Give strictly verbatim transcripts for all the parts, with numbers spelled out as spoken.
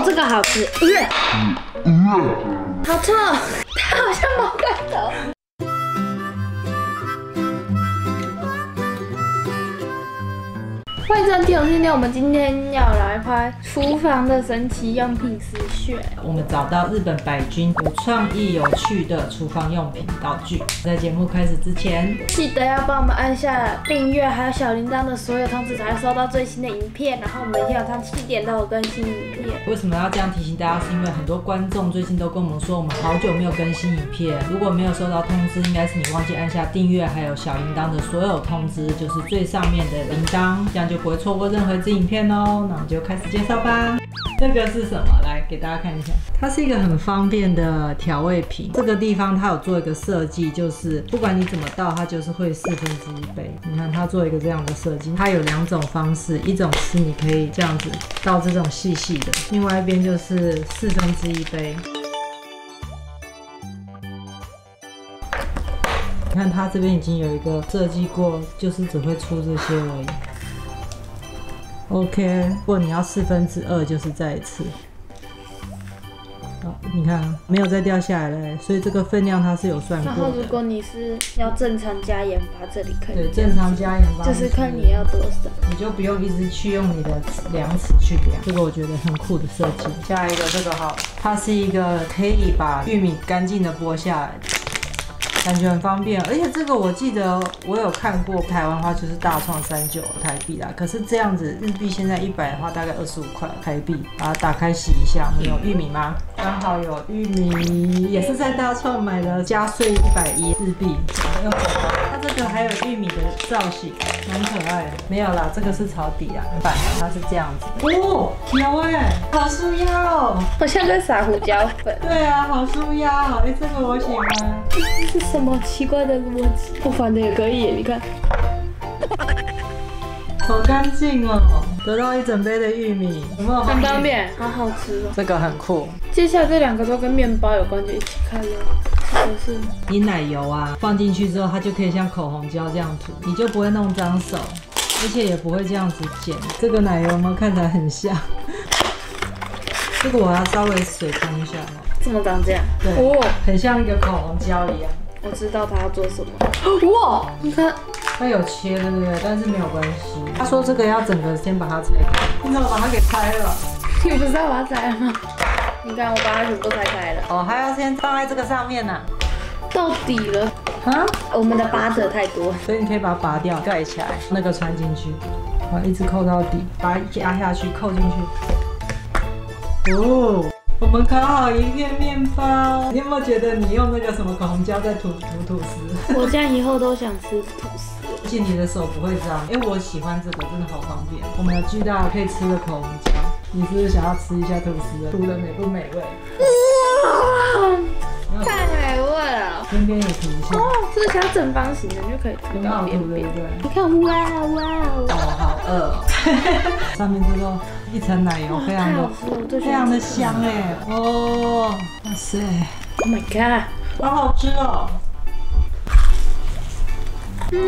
这个好吃。嗯，好臭，它好像毛盖头。欢迎收听，我是今天我们今天要来拍厨房的神奇用品实选。 我们找到日本百均有创意、有趣的厨房用品道具。在节目开始之前， 记得要帮我们按下订阅，还有小铃铛的所有通知，才会收到最新的影片。然后每天晚上七点都有更新影片。 为什么要这样提醒大家？是因为很多观众最近都跟我们说，我们好久没有更新影片。如果没有收到通知，应该是你忘记按下订阅，还有小铃铛的所有通知，就是最上面的铃铛，这样就不会错过任何一支影片哦。那我们就开始介绍吧。这个是什么？来给大家看一下，它是一个很方便的调味瓶。这个地方它有做一个设计，就是不管你怎么倒，它就是会四分之一杯。你看它做一个这样的设计，它有两种方式，一种是你可以这样子倒这种细细的，另外一边就是四分之一杯。你看它这边已经有一个设计过，就是只会出这些而已。OK， 如果你要四分之二，就是再一次。好，你看没有再掉下来了，所以这个分量它是有算过的。 然后如果你是要正常加盐巴，这里可以。 对，正常加盐巴。 就是看你要多少， 你就不用一直去用你的量尺去量。这个我觉得很酷的设计。下一个这个好，它是一个可以把玉米干净的剥下来。感觉很方便，而且这个我记得我有看过，台湾的话就是大创三九台币啦。可是这样子日币现在一百的话，大概二十五块台币。把它打开洗一下，我们有玉米吗？刚好有玉米，也是在大创买的，加税一百一日币。它这个还有玉米的造型，蛮可爱的。没有啦，这个是炒底啊，反正它是这样子。哦，有哎，好舒压哦， 好像在撒胡椒粉。 对啊，好舒压哦，哎，这个我喜欢。 这是什么奇怪的逻辑？不反的也可以，你看， 好干净哦，得到一整杯的玉米，有没有？ 很方便，好好吃哦。 这个很酷。 接下来这两个都跟面包有关，就一起看了。这个是你奶油啊放进去之后，它就可以像口红胶这样涂，你就不会弄脏手，而且也不会这样子剪。这个奶油有没有看起来很像？这个我要稍微水冲一下哦。 怎么长这样？ 对，哦，很像一个口红胶一样。 我知道他要做什么。哇，你看， 它有切，对不对？但是没有关系。他说这个要整个先把它拆开，你怎么把它给拆了？ 你不是要把它拆了吗？你看，我把它全部拆开了。 哦，还要先放在这个上面呢、啊。 到底了。啊？我们的拔者太多， 所以你可以把它拔掉，盖起来，那个穿进去，然后一直扣到底，把它压下去，扣进去。哦。我们烤好一片面包，你有没有觉得你用那个什么口红胶在涂涂吐司？ 我这样以后都想吃吐司， 而且你的手不会脏，因为我喜欢这个，真的好方便。我们有巨大可以吃的口红胶，你是不是想要吃一下吐司的？涂的美不美味？ 哇，太美味了！ 边边也涂一下。 哦，这是像正方形的，你就可以涂到边边。 对对。 你看，哇哇哦！ 哦，好饿哦。上面这个一层奶油，非常的非常的香哎。哦，哇塞 ！Oh my god， 好好吃哦。嗯，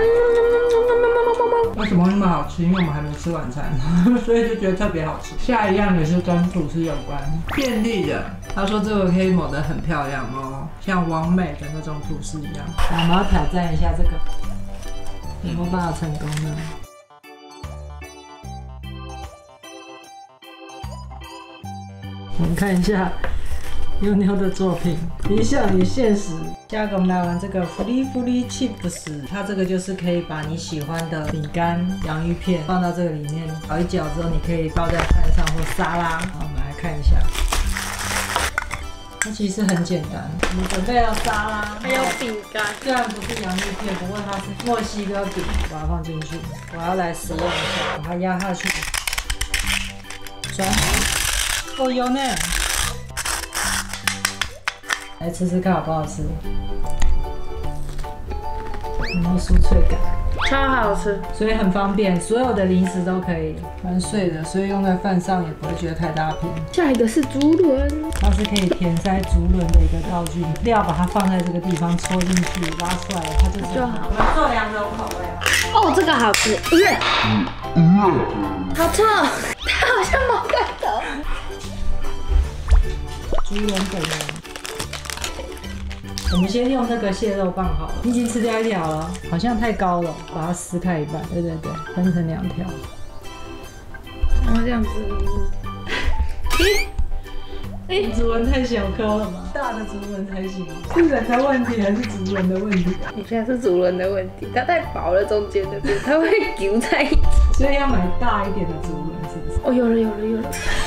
为什么那么好吃？因为我们还没吃晚餐，所以就觉得特别好吃。下一样也是跟吐司有关，便利的。他说这个可以抹得很漂亮哦，像完美的那种吐司一样。我们要挑战一下这个，有没有办法成功呢？我们看一下妞妞的作品，理想与现实。下个我们来玩这个福利福利 chips， 它这个就是可以把你喜欢的饼干、洋芋片放到这个里面，搅一搅之后，你可以倒在饭上或沙拉。好，我们来看一下，它其实很简单。我们准备了沙拉， 还有饼干，虽然不是洋芋片，不过它是墨西哥饼，把它放进去。我要来实验一下，把它压下去，转。哦，有呢，来吃吃看好不好吃？有没有酥脆感？ 超好吃， 所以很方便，所有的零食都可以，蛮碎的，所以用在饭上也不会觉得太大片。 下一个是竹轮， 它是可以填塞竹轮的一个道具，料把它放在这个地方，戳进去，拉出来，它就是就好。 我们做两种口味啊。 哦，这个好吃，嗯嗯，好臭，它好像毛盖头。 猪人本人。我们先用这个蟹肉棒好了，你已经吃掉一条了，好像太高了，把它撕开一半，对对对，分成两条。 然后这样子。 哎、欸，主人太小颗了嘛，大的主人才行。是人的问题还是主人的问题？ 你现在是主人的问题，它太薄了，中间的边它会揪在一起。 所以要买大一点的主人，是不是？ 哦，有了有了有了。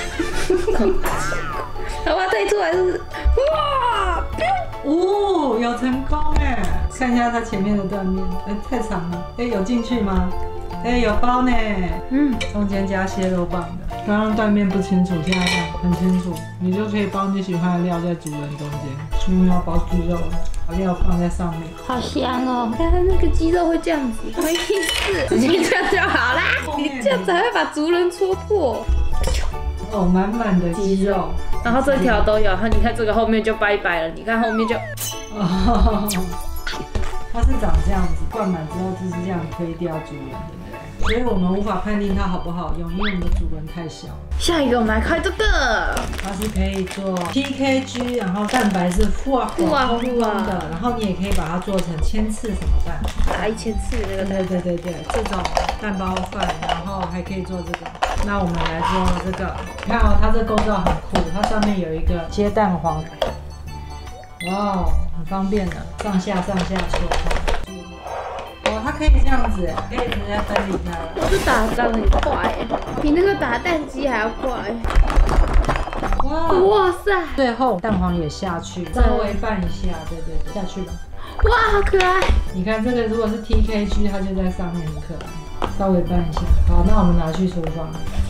它把它推出来是，哇！ 哦，有成功哎！看一下它前面的断面，哎、欸，太长了。哎、欸，有进去吗？哎、欸，有包呢。嗯，中间加蟹肉棒的。刚刚断面不清楚，现在看很清楚。你就可以包你喜欢的料在主人中间。因为要包猪肉，把料放在上面。 好香哦！看它那个鸡肉会这样子，没意思，直接这样就好啦。你这样才会把主人戳破。 哦，满满的鸡肉。 然后这条都有，然后你看这个后面就拜拜了，你看后面就， 哦，它是长这样子，灌满之后就是这样推掉主人，对不对？所以我们无法判定它好不好用，因为我们的主人太小。 下一个我们来开这个， 它是可以做 P K G， 然后蛋白是滑滑蓬蓬的，然后你也可以把它做成千次什么蛋， 打一千次那个蛋。 对对对对，这种蛋包饭，然后还可以做这个。那我们来做这个，你看哦，它这构造很酷，它上面有一个接蛋黄，哇哦，很方便的，上下上下切开。哦，它可以这样子，可以直接分离开了。 我是打蛋很快，比那个打蛋机还要快。哇哇塞！ 最后蛋黄也下去，稍微拌一下，对对对，下去吧。 哇，好可爱！ 你看这个如果是 T K G， 它就在上面，很可爱。稍微拌一下，好，那我们拿去厨房，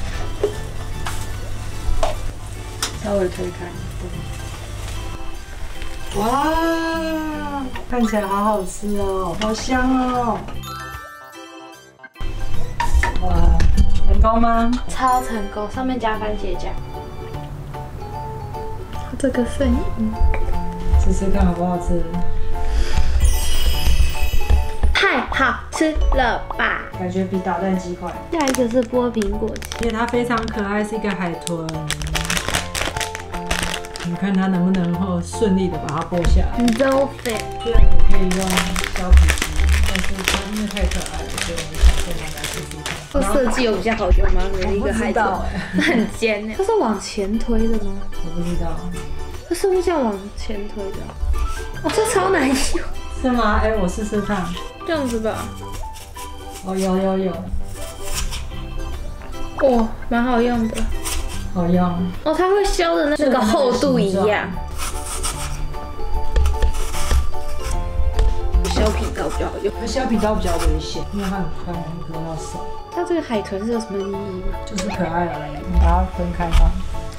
稍微推开。哇，看起来好好吃哦，好香哦！哇，成功吗？ 超成功，上面加番茄酱。这个声音， 试试看好不好吃？ 太好吃了吧！ 感觉比打蛋鸡快。 下一个是剥苹果肌， 因为它非常可爱，是一个海豚。你看它能不能够顺利的把它剥下来？ 你真废。 虽然你可以用削皮机，但是它因为太可爱了，所以我们想说来试试看。 这设计有比较好用吗？每一个海豚很尖哎，它是往前推的吗？ 我不知道。 它是不是这样往前推的？哦，这超难用。 是吗？哎、欸，我试试看。 这样子吧。 哦，有有有。 哦，蛮好用的。 好用。 哦，它会削的那个厚度一样。削皮刀比较好用。 削皮刀比较危险，因为它很宽，会割到手。 它这个海豚是有什么意义吗？ 就是可爱而已。你把它分开吧。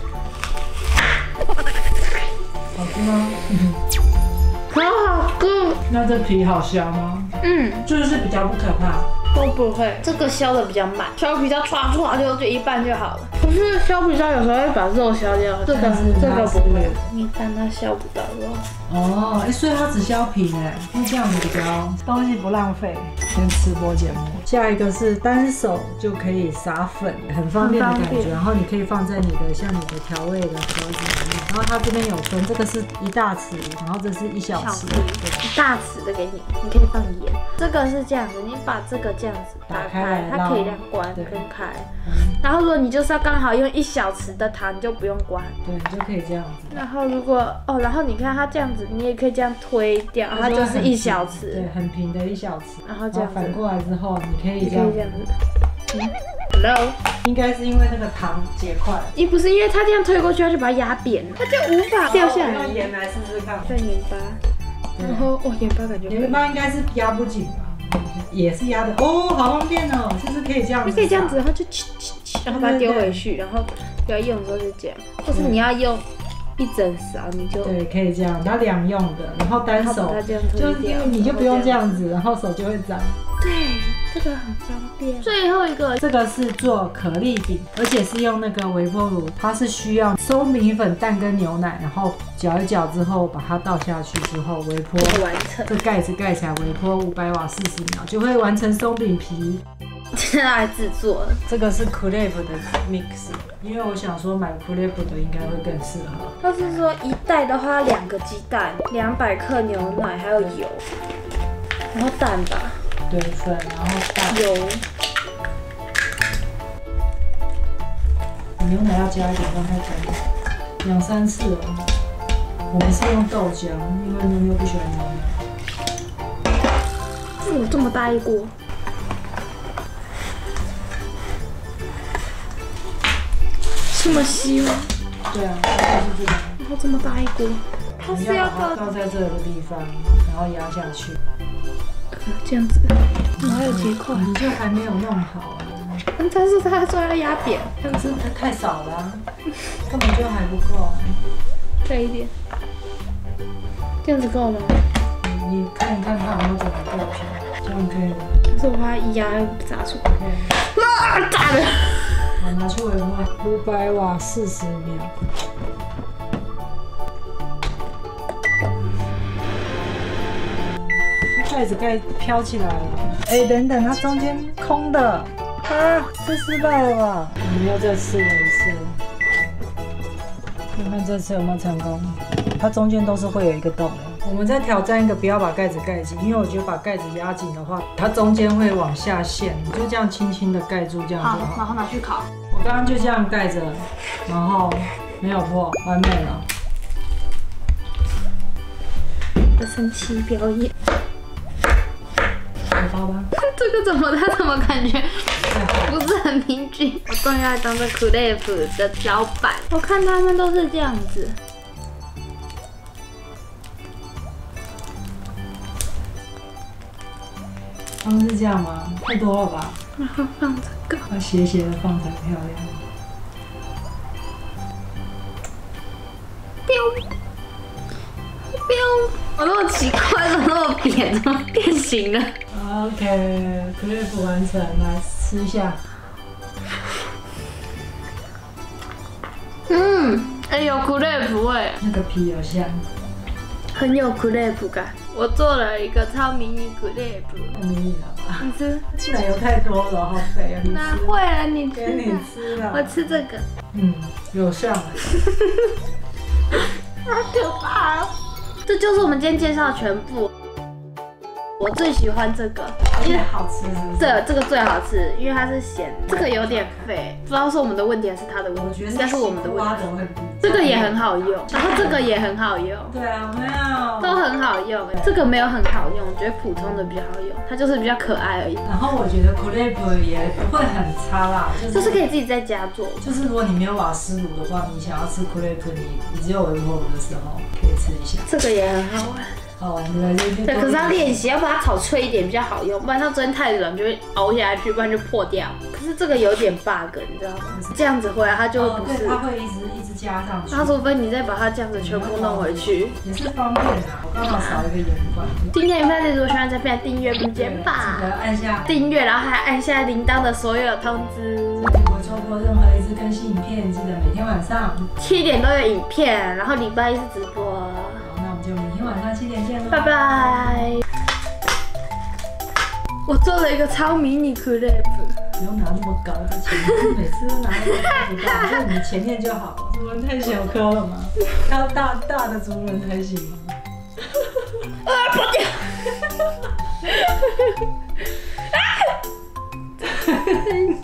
好吃吗？ 好好吃。 那这皮好削吗？ 嗯， 就是比较不可怕。 都不会，这个削的比较慢，削皮刀唰唰就就一半就好了。可是削皮刀有时候会把肉削掉，这个这个不会，你看它削不到肉。 哦，哎，所以它只削皮呢，那这样子比较东西不浪费。先吃剥茧膜。下一个是单手就可以撒粉，很方便的感觉。然后你可以放在你的像你的调味的盒子里面。然后它这边有分，这个是一大匙，然后这是一小匙， 一大匙的给你，你可以放盐。这个是这样子，你把这个这样子打开，它可以这样关跟开。然后如果你就是要刚好用一小匙的糖，你就不用关。 对，你就可以这样子。 然后如果哦，然后你看它这样子，你也可以这样推掉，它就是一小匙。 对，很平的一小匙。 然后这样反过来之后，你可以这样子。嗯 ，Hello。 应该是因为那个糖结块。 也不是因为它这样推过去，它就把它压扁了，它就无法掉下来。 用盐来试试看。 蘸盐巴。然后哦，盐巴感觉。 盐巴应该是压不紧吧？也是压的哦，好方便哦，就是可以这样子。 你可以这样子，然后就切切切，然后把它丢回去，然后要用的时候就这样。或是你要用一整勺，你就对，可以这样，它两用的，然后单手它这样就是因为你就不用这样子，然后手就会脏。 对。 这个很方便。最后一个， 这个是做可丽饼，而且是用那个微波炉，它是需要松饼粉、蛋跟牛奶，然后搅一搅之后把它倒下去之后微波完成。 这盖子盖起来，微波五百瓦四十秒就会完成松饼皮。 现在来制作了。 这个是 crepe 的 mix， 因为我想说买 crepe 的应该会更适合。 他是说一袋的话，两个鸡蛋，两百克牛奶，还有油，然后蛋吧。 对，粉，然后蛋。 油。 牛奶要加一点，让它干，两三次哦。我们是用豆浆，因为妞妞不喜欢牛奶。 怎么这么大一锅？这么稀吗？ 对啊，就是这个。 然后这么大一锅，它是要倒倒在这个地方，然后压下去。 这样子，然后还有结块。 你就还没有弄好啊？ 但是他说要压扁，这样子太少了、啊，根本就还不够。 再一点，这样子够吗？ 你你看一看它有没有整个掉下来，这样可以吗？ 可是我怕一压又炸出来。啊！炸了！ 好，拿去微波，五百瓦四十秒。盖子盖飘起来了。哎、欸，等等，它中间空的。啊，这失败了吧？我们又再试了一次，看看这次有没有成功。它中间都是会有一个洞的。我们再挑战一个，不要把盖子盖紧，因为我觉得把盖子压紧的话，它中间会往下陷。你就这样轻轻的盖住，这样就好。 好，然后拿去烤。 我刚刚就这样盖着，然后没有破，完美了。 的神奇表演。 好吧。 这个怎么？它怎么感觉不是很平均？我终于要当这 crepe 的老板。我看他们都是这样子。 他们是这样吗？太多了吧？ 然后放这个， 要斜斜的放才漂亮。 彪彪，我那么奇怪，怎么那么扁，怎么变形了 ？OK，crepe 完成，来吃一下。 嗯，哎、欸，有 crepe 味， 那个皮有香， 很有 crepe 感。我做了一个超迷你 crepe， 太迷你了吧？ 你吃？ 奶油太多了，好肥啊！ 哪会啊？你吃？ 给你吃啊！ 我吃这个。 嗯，有像。 好可怕！这就是我们今天介绍的全部。我最喜欢这个， 因为好吃是不是？ 这这个最好吃，因为它是咸。这个有点肥，不知道是我们的问题还是它的问题。 我觉得应该是我们的问题。这个也很好用，然后这个也很好用。 对啊，没有。 都很好用，这个没有很好用，我觉得普通的比较好用，它就是比较可爱而已。 然后我觉得 crepe 也不会很差啦，就是就是可以自己在家做。 就是如果你没有瓦斯炉的话，你想要吃 crepe， 你你只有微波炉的时候可以吃一下。 这个也很好玩。 好玩对对对，可是要练习，要把它炒脆一点比较好用，不然它昨天太冷就会熬下去，不然就破掉。可是这个有点 bug， 你知道吗？这样子回来它就会不是， 它会一直一直加上去。 那除非你再把它这样子全部弄回去， 也是方便啊。我刚好少一个盐罐。 今天影片如果喜欢，再点订阅不见吧， 记得按下订阅，然后还按下铃铛的所有通知。 如果错过任何一支更新影片，记得每天晚上七点都有影片，然后礼拜一是直播。 那我们就每天晚上七点见喽， 拜拜。我做了一个超迷你 crepe， 不用拿那么高的前面，每次都拿那么高不到，就你前面就好了。竹轮太小颗了吗？要大大的竹轮才行吗？ 啊！破掉！